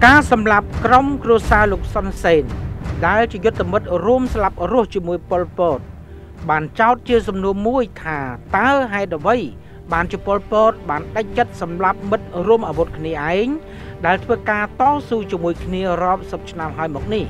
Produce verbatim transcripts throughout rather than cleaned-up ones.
ការសម្លាប់ក្រុមគ្រួសារលោកសុនសេនដែលជាយុទ្ធមិត្តរួមស្លាប់រស់ជាមួយប៉ុលពតបានចោទជាសំណួរមួយថាតើហេតុអ្វីបានជាប៉ុលពតបានដាច់ចិត្តសម្លាប់មិត្តរួមអាវុធគ្នាឯងដែលធ្វើការតស៊ូជាមួយគ្នារាប់សិបឆ្នាំហើយមកនេះ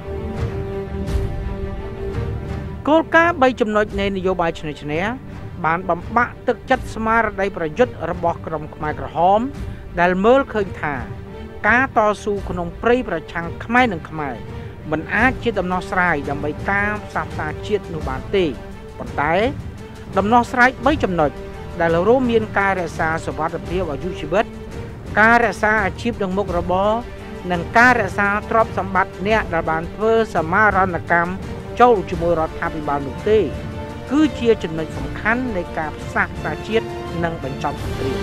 គោលការណ៍បីចំណុចនៃនយោបាយឈ្នះឈ្នះបានបំបាក់ទឹកចិត្តស្មារតីប្រយុទ្ធរបស់ក្រុមខ្មែរក្រហមដែលមើលឃើញថាការតស៊ូក្នុងព្រៃប្រឆាំងខ្មែរនិងខ្មែរមិនអាចជាដំណោះស្រាយដើម្បីតាមសាសនាជាតិនោះបានទេប៉ុន្តែដំណោះស្រាយបីចំណុចដែលរួមមានការរក្សាសុវត្ថិភាពអាយុជីវិតការរក្សាអាជីពនិងមុខរបរនិងការរក្សាទ្រព្យសម្បត្តិអ្នកដែលបានធ្វើសមារណកម្មចូលជាមួយរដ្ឋាភិបាលនោះទេគឺជាចំណុចសំខាន់នៃការផ្សះផ្សាជាតិនិងបញ្ចប់សង្គ្រាម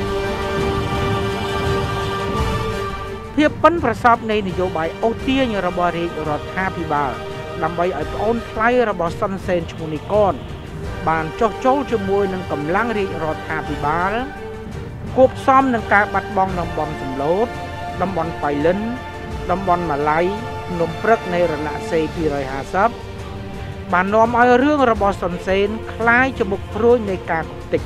ភាពប៉ិនប្រសប់នៃនយោបាយអូសទាញរបស់រាជរដ្ឋាភិបាលដើម្បីឲ្យប្អូនថ្លៃរបស់សុនសេនឈ្មោះនីកនបានចុះចូលជាមួយនឹងកម្លាំងរាជរដ្ឋាភិបាលគួបផ្សំនឹងការបាត់បង់តំបន់សំឡូតតំបន់បៃលិនតំបន់ម៉ាឡៃភ្នំព្រឹកនៃរណសេរីពីររយហាសិបបាននាំឲ្យរឿងរបស់សុនសេនคล้ายជាមុខព្រួយនៃការគំតិច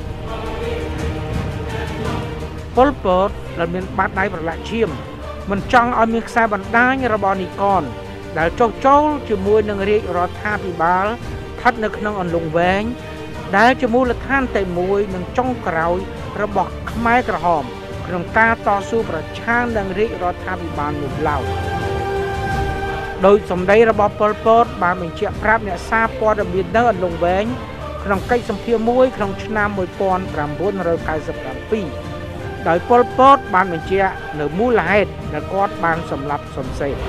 ប៉ុលពតដែលមានបាតដៃប្រឡាក់ឈាមមិនចង់ឲ្យមានខ្សែបណ្ដាញរបស់នីកនដែលចុះចូលជាមួយនឹងរាជរដ្ឋាភិបាលស្ថិតនៅក្នុងអន្លង់វែងដែលជាមូលដ្ឋានតែមួយនឹងចុងក្រោយរបស់ខ្មែរក្រហមក្នុងការតស៊ូប្រឆាំងនឹងរាជរដ្ឋាភិបាលនោះឡើយដោយសម្ដីរបស់ប៉ុលពតបានបញ្ជាក់ប្រាប់អ្នកសារព័ត៌មាននៅអន្លង់វែងក្នុងកិច្ចសម្ភាសន៍មួយក្នុងឆ្នាំmột nghìn chín trăm chín mươi bảyដោយប៉ុលពតបានបញ្ជាក់នៅមូលហេតុដែលគាត់បានសម្លាប់សុនសេន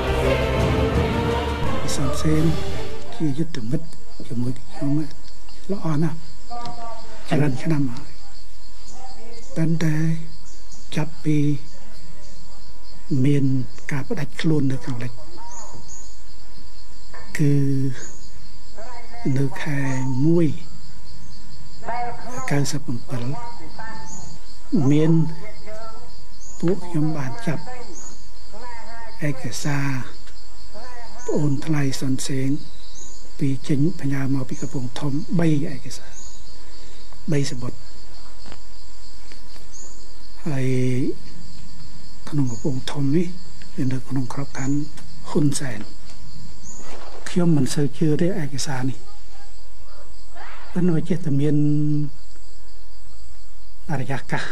សុនសេនជាយុទ្ធមិត្តជាមួយខ្ញុំល្អណាស់ច្រើនឆ្នាំហើយតែតែចាប់ពីមានការផ្ដាច់ខ្លួននៅខាងលិចគឺនៅខែមួយ九十bảyមានពួកខ្ញុំបានចាប់ឯកសារប្អូនថ្លៃសុនសេនពីចេញបញ្ញាមកពីកំពង់ធំបីឯកសារបីសបុតហើយក្នុងកំពង់ធំនេះវានៅក្នុងក្របខ័ណ្ឌហ៊ុនសែនខ្ញុំមិនសូវជឿទេឯកសារនេះប៉ុន្តែចេះតែមានអរិយាកាស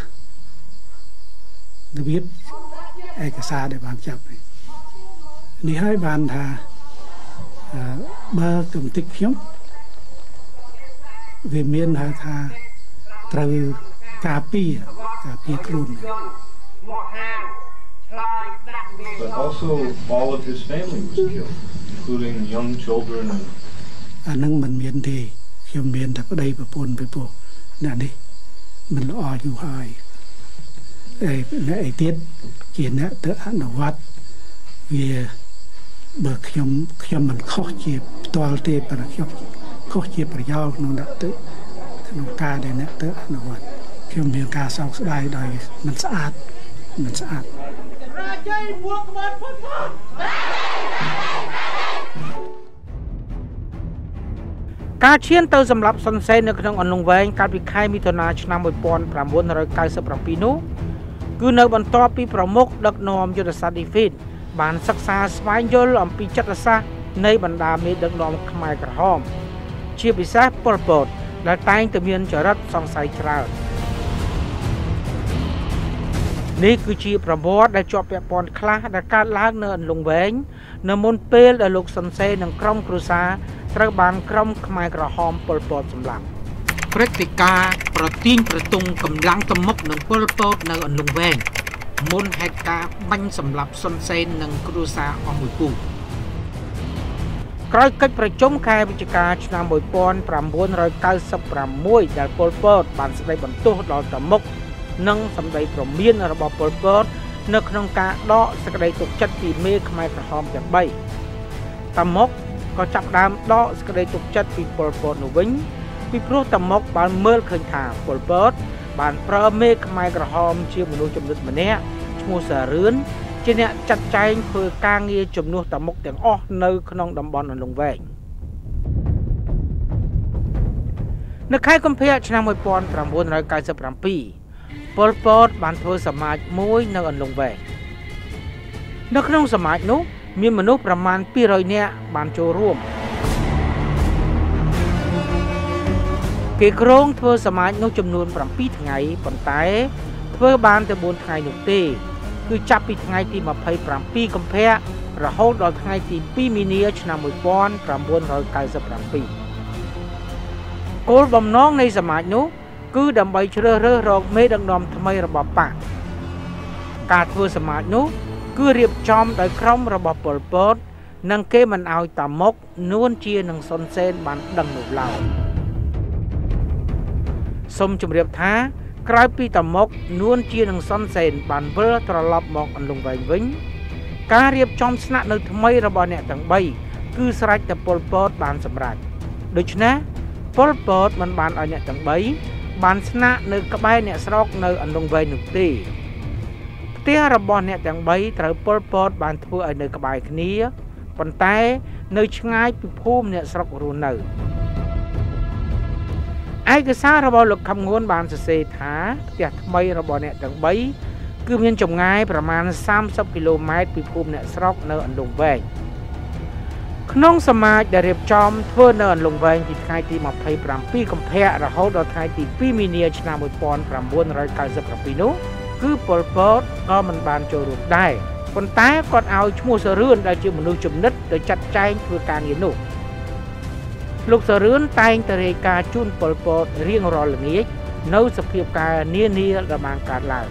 របៀបឯកសារដែលបានចាប់នេះហើយបានថាបើកំតិចខ្ញុំវាមានហៅថាត្រូវការពារការពារខ្លួន But also all of his family was killed including young children អានឹងមិនមានទេខ្ញុំមានតែប្តីប្រពន្ធពីពោះអ្នកនេះមិនល្អយូរហើយអីអ្នកឯទៀតជាអ្នកទៅអនុវត្តវាបើខ្ញុំខ្ញុំមិនខុសជាផ្ទាល់ទេប៉ុន្តែខ្ញុំខុសជាប្រយោលក្នុងអ្នកទៅក្នុងការដែលអ្នកទៅអនុវត្តខ្ញុំមានការសោកស្ដាយដោយមិនស្អាតមិនស្អាតរាជ័យមួកក្បត់ពុតពុតការឈានទៅសម្រាប់សុនសេននៅក្នុងអន្លង់វែងកាលពីខែមិថុនាឆ្នាំmột nghìn chín trăm chín mươi bảyនោះគឺនៅបន្ទាប់ពីប្រមុខដឹកនាំយុទ្ធសាស្ត្រឌីហ្វីតបានសិក្សាស្វែងយល់អំពីចិត្តសាស្ត្រនៃបណ្ដាមេដឹកនាំខ្មែរក្រហមជាពិសេសប៉ុលពតដែលតែងតែមានចរិតសង្ស័យច្រើននេះគឺជាប្រវត្តិដែលជាប់ពាក់ព័ន្ធខ្លះដែលកើតឡើងនៅអន្លង់វែងនៅមុនពេលដែលលោកសុនសេននិងក្រុមគ្រួសារត្រូវបានក្រុមខ្មែរក្រហមប៉ុលពតសម្លាប់ព្រឹត្តិការណ៍ប្រទាញប្រទង់កម្លាំងទំមុខនឹងប៉ុលពតនៅអន្លង់វែងមុនហេតុការណ៍បាញ់សម្លាប់សុនសេននិងគ្រួសារអស់មួយពូក្រោយកិច្ចប្រជុំខែវិច្ឆិកាឆ្នាំmột nghìn chín trăm chín mươi sáuដែលប៉ុលពតបានស្ដីបន្ទោសដល់តាមុខនិងសម្ដីព្រមានរបស់ប៉ុលពតនៅក្នុងការដកសេចក្តីទុកចិត្តពីមេខ្មែរក្រហមទាំងបីតាមុខក៏ចាប់ផ្ដើមដកសេចក្តីទុកចិត្តពីប៉ុលពតនោះវិញពីព្រោះតាមុខបានមើលឃើញថាប៉ុលពតបានប្រើមេខ្មែរក្រហមជាមនុស្សចំណិតម្នាក់ឈ្មោះសារឿនជាអ្នកចាត់ចែងធ្វើការងារជំនួសតាមុខទាំងអស់នៅក្នុងតំបន់អន្លង់វែងនៅខែកុម្ភៈឆ្នាំmột nghìn chín trăm chín mươi bảy ប៉ុល ពត បានធ្វើសមាជមួយនៅអន្លង់វែងនៅក្នុងសមាជនោះមានមនុស្សប្រមាណពីររយនាក់បានចូលរួមគេក្រុងធ្វើសមាជនោះចំនួនប្រាំពីរថ្ងៃប៉ុន្តែធ្វើបានតែបួនថ្ងៃនោះទេគឺចាប់ពីថ្ងៃទីម្ភៃប្រាំពីរកុម្ភៈរហូតដល់ថ្ងៃទីពីរមីនាឆ្នាំmột nghìn chín trăm chín mươi bảyគោលបំណងនៃសមាជនោះគឺដើម្បីជ្រើសរើសរកមេដឹកនាំថ្មីរបស់បកការធ្វើសមាជនោះគឺរៀបចំដោយក្រុមរបស់ប៉ុល ពត និងគេមិនឲ្យតាមុកនួនជានិងសុនសេនបានដឹងនោះឡើយសូមជម្រាបថាក្រោយពីតាមុកនួនជានិងសុនសេនបានវិលត្រឡប់មកអន្លង់វែងវិញការរៀបចំស្នាក់នៅថ្មីរបស់អ្នកទាំងបីគឺស្រេចតែប៉ុល ពត បានសម្រេចដូច្នេះប៉ុល ពត មិនបានឲ្យអ្នកទាំងបីបានស្នាក់នៅក្បែរអ្នកស្រុកនៅអន្លង់វែងនោះទេផ្ទះរបស់អ្នកទាំងបីត្រូវប៉ុល ពត បានធ្វើឲ្យនៅក្បែរគ្នាប៉ុន្តែនៅឆ្ងាយពីភូមិអ្នកស្រុករស់នៅឯកសាររបស់លោកខំងួនបានសរសេរថាផ្ទះថ្មីរបស់អ្នកទាំងបីគឺមានចម្ងាយប្រមាណសាមសិបគីឡូម៉ែត្រពីភូមិអ្នកស្រុកនៅអន្លង់វែងក្នុងសមាជដែលរៀបចំធ្វើនៅអន្លង់វែងពីថ្ងៃទីម្ភៃប្រាំពីរកុម្ភៈរហូតដល់ថ្ងៃទីពីរមីនាឆ្នាំmột nghìn chín trăm chín mươi bảyនោះគឺប៉ុល ពត ក៏មិនបានចូលរួមដែរប៉ុន្តែគាត់ឲ្យឈ្មោះសរឿនដែលជាមនុស្សចំណិតទៅចាត់ចែងធ្វើការងារនោះលោកសរឿនតែងតែរាយការណ៍ជូនប៉ុល ពត រៀងរាល់ល្ងាចនៅសភាពការនានាដែលបានកើតឡើង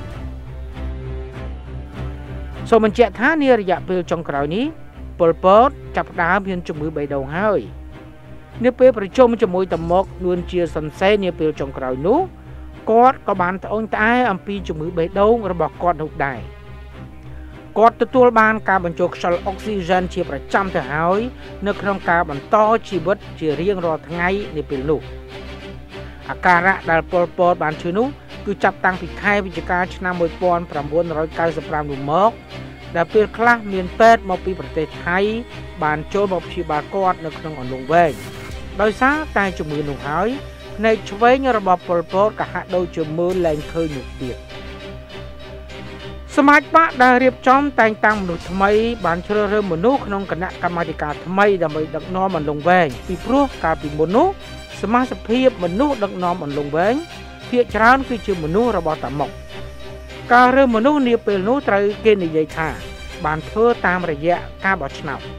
សូមបញ្ជាក់ថានារយៈពេលចុងក្រោយនេះប៉ុល ពត ចាប់ផ្ដើមមានជំងឺបេះដូងហើយនៅពេលប្រជុំជាមួយតាមុកនួនជាសុនសេននាពេលចុងក្រោយនោះគាត់ក៏បានត្អូញត្អែអំពីជំងឺបេះដូងរបស់គាត់នោះដែរគាត់ទទួលបានការបញ្ចូលខ្យល់អុកស៊ីហ្សែនជាប្រចាំទៅហើយនៅក្នុងការបន្តជីវិតជារៀងរាល់ថ្ងៃនាពេលនោះអាការៈដែលប៉ុល ពត បានឈឺនោះគឺចាប់តាំងពីខែវិច្ឆិកាឆ្នាំmột nghìn chín trăm chín mươi lămនោះមកដែលពេលខ្លះមានពេទ្យមកពីប្រទេសថៃបានចូលមកព្យាបាលគាត់នៅក្នុងអន្លង់វែងដោយសារតែជំងឺនោះហើយផ្នែកឆ្វេងរបស់ប៉ុល ពត ក៏ហាក់ដូចជាមើលលែងឃើញនោះទៀតសមាជបកដែលរៀបចំតែងតាំងមនុស្សថ្មីបានជ្រើសរើសមនុស្សក្នុងគណៈកម្មាធិការថ្មីដើម្បីដឹកនាំអន្លង់វែងពីព្រោះកាលពីមុននោះសមាជភាពមនុស្សដឹកនាំអន្លង់វែងភាគច្រើនគឺជាមនុស្សរបស់តាមុកការរើសមនុស្សនាពេលនោះត្រូវគេនិយាយថាបានធ្វើតាមរយៈការបោះឆ្នោត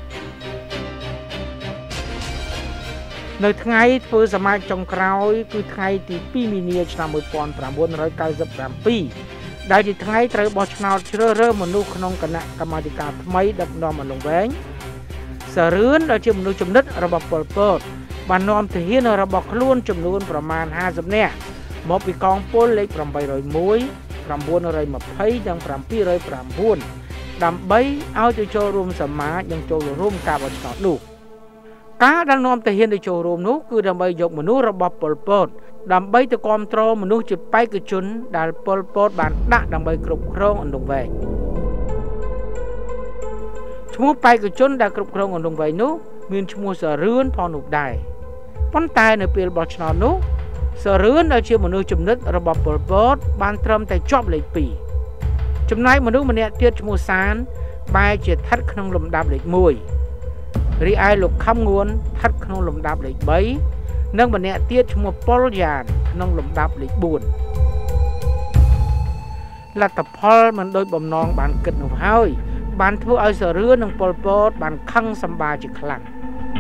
នៅថ្ងៃធ្វើសមាជចុងក្រោយគឺថ្ងៃទីពីរមីនាឆ្នាំmột nghìn chín trăm chín mươi bảyដែលជាថ្ងៃត្រូវបោះឆ្នោតជ្រើសរើសមនុស្សក្នុងគណៈកម្មាធិការថ្មីដឹកនាំអន្លង់វែងសរឿនដែលជាមនុស្សចំណិតរបស់ប៉ុល ពត បាននាំទាហានរបស់ខ្លួនចំនួនប្រមាណห้าสิบនាក់មកពីកងពលលេខប្រាំបីរយមួយ 920 និង7០9ដើម្បីឲ្យទៅចូលរួមសមាជនិងចូលរួមការបោះឆ្នោតនោះការដែលនាំទាហានទៅចូលរួមនោះគឺដើម្បីយកមនុស្សរបស់ប៉ុល ពត ដើម្បីទៅគ្រប់គ្រងមនុស្សជាបេក្ខជនដែលប៉ុល ពត បានដាក់ដើម្បីគ្រប់គ្រងអន្លង់វែងឈ្មោះបេក្ខជនដែលគ្រប់គ្រងអន្លង់វែងនោះមានឈ្មោះសរឿនផងនោះដែរប៉ុន្តែនៅពេលបោះឆ្នោតនោះសរឿនដែលជាមនុស្សចំណិតរបស់ប៉ុល ពត បានត្រឹមតែជាប់លេខពីរចំណែកមនុស្សម្នាក់ទៀតឈ្មោះសានបែរជាស្ថិតក្នុងលំដាប់លេខមួយរីឯលោកខំងួនស្ថិតក្នុងលំដាប់លេខបីនិងម្នាក់ទៀតឈ្មោះប៉ុលយ៉ានក្នុងលំដាប់លេខបួនលទ្ធផលមិនដូចបំណងបានគិតនោះហើយបានធ្វើឲ្យសរឿននិងប៉ុល ពត បានខឹងសម្បាជាខ្លាំង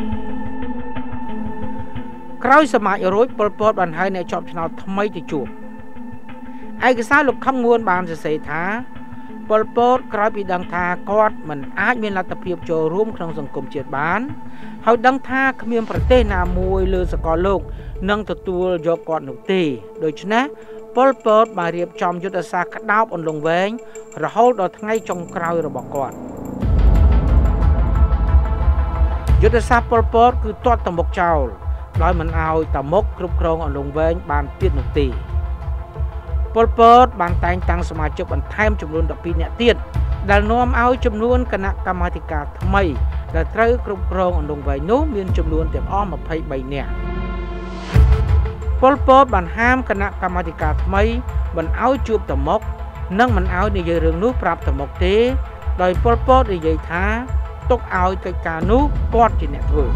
ក្រោយសមាជរួចប៉ុល ពត បានហៅអ្នកជាប់ឆ្នោតថ្មីទៅជួបឯកសារលោកខំងួនបានសរសេរថាប៉ុល ពត ក្រោយពីដឹងថាគាត់មិនអាចមានលទ្ធភាពចូលរួមក្នុងសង្គមជាតិបានហើយដឹងថាគ្មានប្រទេសណាមួយលើសកលលោកនឹងទទួលយកគាត់នោះទេដូច្នេះប៉ុល ពត បានរៀបចំយុទ្ធសាស្ត្រក្តោបអន្លង់វែងរហូតដល់ថ្ងៃចុងក្រោយរបស់គាត់យុទ្ធសាស្ត្រប៉ុល ពត គឺទាត់ទៅមុខចោលដោយមិនឲ្យតាមុកគ្រប់គ្រងអន្លង់វែងបានទៀតនោះទេប៉ុល ពត បានតែងតាំងសមាជិកបន្ថែមចំនួនដប់ពីរនាក់ទៀតដែលនាំឲ្យចំនួនគណៈកម្មាធិការថ្មីដែលត្រូវគ្រប់គ្រងអន្លង់វែងនោះមានចំនួនទាំងអស់ម្ភៃបីនាក់ប៉ុលពតបានហាមគណៈកម្មាធិការថ្មីមិនឲ្យជួបតមុកនិងមិនឲ្យនិយាយរឿងនោះប្រាប់តមុកទេដោយប៉ុលពតនិយាយថាទុកឲ្យកិច្ចការនោះគាត់ជាអ្នកធ្វើ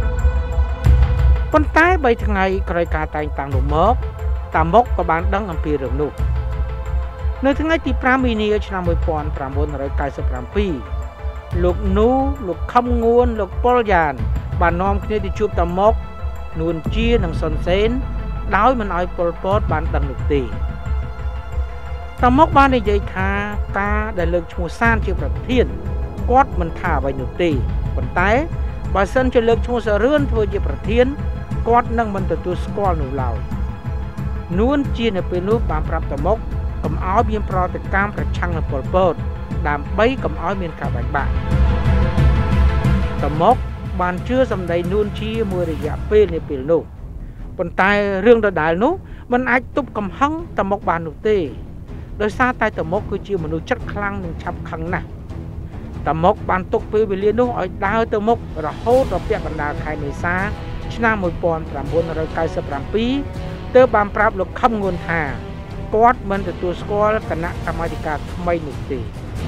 ប៉ុន្តែបីថ្ងៃក្រោយការតែងតាំងនោះមកតាមុកក៏បានដឹងអំពីរឿងនោះនៅថ្ងៃទីប្រាំមីនាឆ្នាំmột nghìn chín trăm chín mươi bảyលោកនូលោកខំងួនលោកប៉ុលយ៉ានបាននាំគ្នាទៅជួបតាមុកនួនជានិងសុនសេនដោយមិនឲ្យប៉ុលពតបានដឹងនោះទេតាមុកបាននិយាយថាការដែលលើកឈ្មោះសានជាប្រធានគាត់មិនថាអ្វីនោះទេប៉ុន្តែបើសិនជាលើកឈ្មោះសរឿនធ្វើជាប្រធានគាត់នឹងមិនទទួលស្គាល់នោះឡើយនួនជានៅពេលនោះបានប្រាប់តាមុកកុំឲ្យមានប្រតិកម្មប្រឆាំងនឹងប៉ុលពតដើម្បីកុំឲ្យមានការបែកបាក់តាមុកបានជឿសម្ដីនួនជាមួយរយៈពេលនៅពេលនោះប៉ុន្តែរឿងដដែលនោះមិនអាចទប់កំហឹងតាមុកបាននោះទេដោយសារតែតាមុកគឺជាមនុស្សចិត្តខ្លាំងនិងឆាប់ខឹងណាស់តាមុកបានទុកពេលវេលានោះឲ្យដើរទៅមុខរហូតដល់ពាក់កណ្ដាលខែមេសាឆ្នាំmột nghìn chín trăm chín mươi bảyទើបបានប្រាប់លោកខំងួនថាគាត់មិនទទួលស្គាល់គណៈកម្មាធិការថ្មីនោះទេ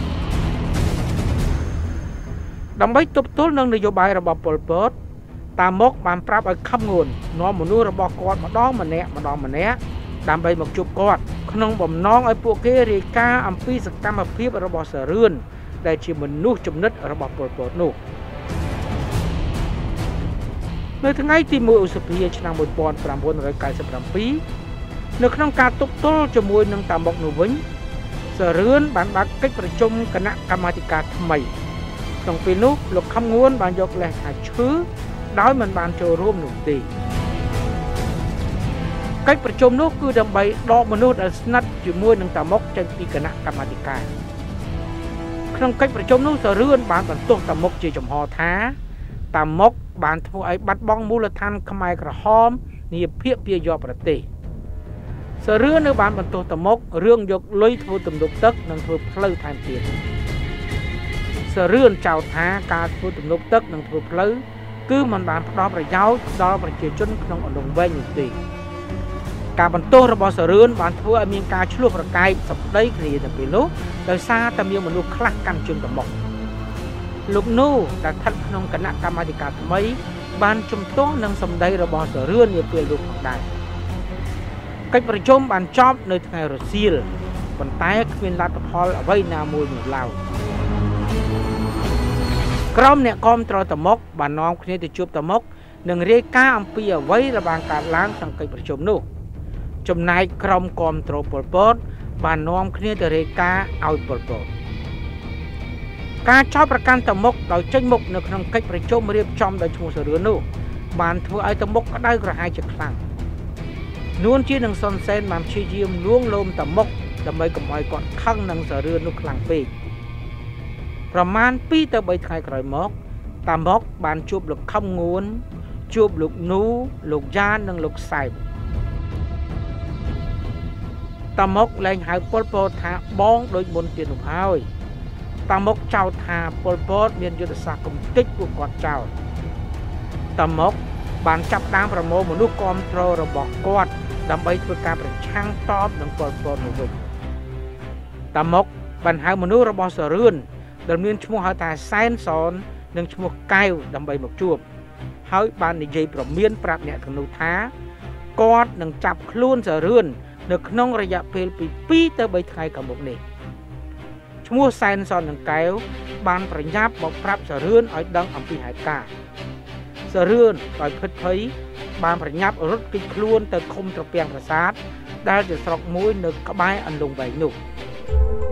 ដើម្បីទប់ទល់នឹងនយោបាយរបស់ប៉ុលពតតាមុកបានប្រាប់ឲ្យខំងួននាំមនុស្សរបស់គាត់ម្ដងម្នាក់ម្ដងម្នាក់ដើម្បីមកជួបគាត់ក្នុងបំណងឲ្យពួកគេរាយការណ៍អំពីសកម្មភាពរបស់សរឿនដែលជាមនុស្សចំណិតរបស់ប៉ុលពតនោះនៅថ្ងៃទីមួយឧសភាឆ្នាំmột nghìn chín trăm chín mươi bảyនៅក្នុងការទប់ទល់ជាមួយនឹងតាមុកនោះវិញសរឿនបានបើកកិច្ចប្រជុំគណៈកម្មាធិការថ្មីក្នុងពេលនោះលោកខំងួនបានយកលេសថាឈឺដោយមិនបានចូលរួមនោះទេកិច្ចប្រជុំនោះគឺដើម្បីដកមនុស្សដែលស្និទ្ធជាមួយនឹងតាមុកចេញពីគណៈកម្មាធិការក្នុងកិច្ចប្រជុំនោះសរឿនបានបន្ទោសតាមុកជាចំហថាតាមុកបានធ្វើឲ្យបាត់បង់មូលដ្ឋានខ្មែរក្រហមនាភាគពាយប្រទេសសរឿននៅបានបន្ទោសតាមុករឿងយកលុយធ្វើទំនប់ទឹកនិងធ្វើផ្លូវថែមទៀតសរឿនចោទថាការធ្វើទំនប់ទឹកនិងធ្វើផ្លូវគឺមិនបានផ្ដល់ប្រយោជន៍ដល់ប្រជាជនក្នុងអន្លង់វែងនោះទេការបន្ទោសរបស់សរឿនបានធ្វើឲ្យមានការឆ្លោះប្រកែកសម្ដីគ្នានៅពេលនោះដោយសារតែមានមនុស្សខ្លះកាន់ជើងតាមុកលោកនូដែលស្ថិតក្នុងគណៈកម្មាធិការថ្មីបានជំទាស់នឹងសម្ដីរបស់សរឿននាពេលនោះផងដែរកិច្ចប្រជុំបានចប់នៅថ្ងៃរសៀលប៉ុន្តែគ្មានលទ្ធផលអ្វីណាមួយនោះឡើយក្រុមអ្នកគាំទ្រតាមុកបាននាំគ្នាទៅជួបតាមុកនិងរាយការណ៍អំពីអ្វីដែលបានកើតឡើងក្នុងកិច្ចប្រជុំនោះចំណែកក្រុមគាំទ្រប៉ុលពតបាននាំគ្នាទៅរាយការណ៍ឲ្យប៉ុលពតការចោទប្រកាន់តាមុកដោយចេញមុខនៅក្នុងកិច្ចប្រជុំរៀបចំដោយឈ្មោះសរឿននោះបានធ្វើឲ្យតាមុកក្តៅក្រហាយជាខ្លាំងនួនជានឹងសុនសេនបានព្យាយាមលួងលោមតាមុកដើម្បីកុំឲ្យគាត់ខឹងនឹងសរឿននោះខ្លាំងពេកប្រមាណពីរទៅបីថ្ងៃក្រោយមកតាមុកបានជួបលោកខំងួនជួបលោកនូលោកយ៉ាននិងលោកសែបតាមុកលែងហៅប៉ុលពតថាបងដូចមុនទៀតនោះហើយតាមុកចោទថាប៉ុលពតមានយុទ្ធសាស្ត្រកំទេចពួកគាត់ចោលតាមុកបានចាប់ដើមប្រមូលមនុស្សគាំទ្ររបស់គាត់ដើម្បីធ្វើការប្រឆាំងតបនឹងប៉ុលពតនោះវិញតាមុកបានហៅមនុស្សរបស់សរឿនដែលមានឈ្មោះហៅថាសែនសននិងឈ្មោះកែវដើម្បីមកជួបហើយបាននិយាយប្រមានប្រាប់អ្នកទាំងនោះថាគាត់នឹងចាប់ខ្លួនសរឿននៅក្នុងរយៈពេលពីពីរទៅបីថ្ងៃខាងមុខនេះឈ្មោះសែនសននិងកែវបានប្រញាប់មកប្រាប់សរឿនឲ្យដឹងអំពីហេតុការណ៍សរឿនដោយភិតភ័យបានប្រញាប់រត់គេចខ្លួនទៅឃុំត្រពាំងប្រាសាទដែលជាស្រុកមួយនៅក្បែរអន្លង់វែងនោះ